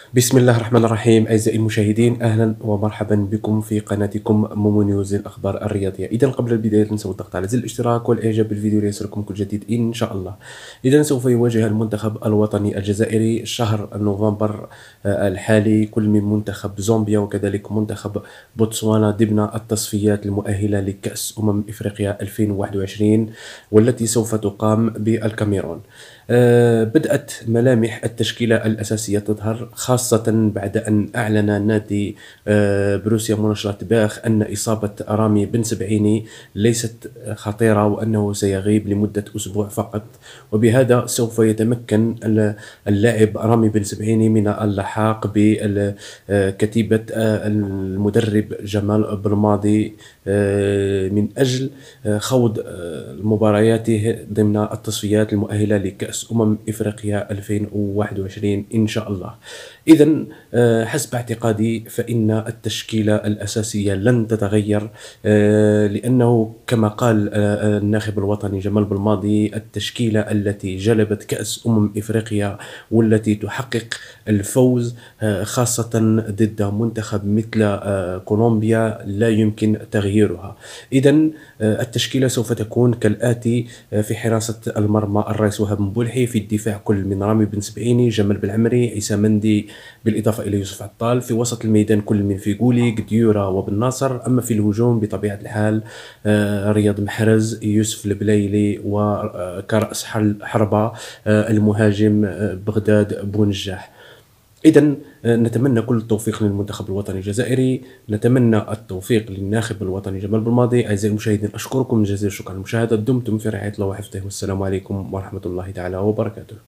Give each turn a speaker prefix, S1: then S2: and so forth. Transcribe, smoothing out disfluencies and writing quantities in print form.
S1: بسم الله الرحمن الرحيم. أعزائي المشاهدين، أهلا ومرحبا بكم في قناتكم مومو نيوز للأخبار الرياضية. إذا قبل البداية لا تنسوا الضغط على زر الاشتراك والإعجاب بالفيديو ليصلكم كل جديد إن شاء الله. إذا سوف يواجه المنتخب الوطني الجزائري شهر نوفمبر الحالي كل من منتخب زامبيا وكذلك منتخب بوتسوانا ضمن التصفيات المؤهلة لكأس إفريقيا 2021 والتي سوف تقام بالكاميرون. بدأت ملامح التشكيلة الأساسية تظهر، خاصة بعد أن أعلن نادي بروسيا مونشنغلادباخ أن إصابة رامي بن سبعيني ليست خطيرة وأنه سيغيب لمدة أسبوع فقط، وبهذا سوف يتمكن اللاعب رامي بن سبعيني من اللحاق بكتيبة المدرب جمال بلماضي من أجل خوض مبارياته ضمن التصفيات المؤهلة لكأس إفريقيا 2021 إن شاء الله. إذا حسب اعتقادي فإن التشكيلة الأساسية لن تتغير، لأنه كما قال الناخب الوطني جمال بلماضي: التشكيلة التي جلبت كأس إفريقيا والتي تحقق الفوز خاصة ضد منتخب مثل كولومبيا لا يمكن تغييرها. إذا التشكيلة سوف تكون كالآتي: في حراسة المرمى الرئيس وهاب مبولحي، في الدفاع كل من رامي بن سبعيني، جمال بالعمري، عيسى مندي، بالإضافة إلى يوسف عطال. في وسط الميدان كل من فيغولي، قديورة وبن ناصر. أما في الهجوم بطبيعة الحال رياض محرز، يوسف البلايلي، وكرأس حربة المهاجم بغداد بونجاح. إذا نتمنى كل التوفيق للمنتخب الوطني الجزائري، نتمنى التوفيق للناخب الوطني جمال بلماضي. أعزائي المشاهدين، أشكركم جزيل الشكر على المشاهدة، دمتم في رعاية الله وحفظه، والسلام عليكم ورحمة الله تعالى وبركاته.